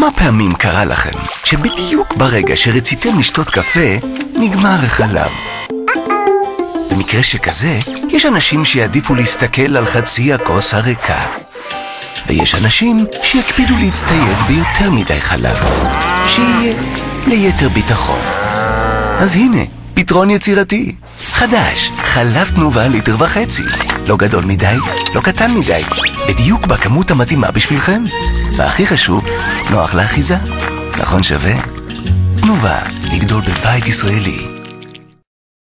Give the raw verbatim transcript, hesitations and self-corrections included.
כמה פעמים קרה לכם שבדיוק ברגע שרציתם לשתות קפה, נגמר החלב? במקרה שכזה, יש אנשים שיעדיפו להסתכל על חצי הכוס הריקה. ויש אנשים שיקפידו להצטייד ביותר מדי חלב, שיהיה ליתר ביטחון. אז הנה, פתרון יצירתי. חדש, חלב תנובה ליטר וחצי. לא גדול מדי, לא קטן מדי. בדיוק בכמות המתאימה בשבילכם. והכי חשוב, נוח לאחיזה. נכון שווה? תנובה, לגדול בבית ישראלי.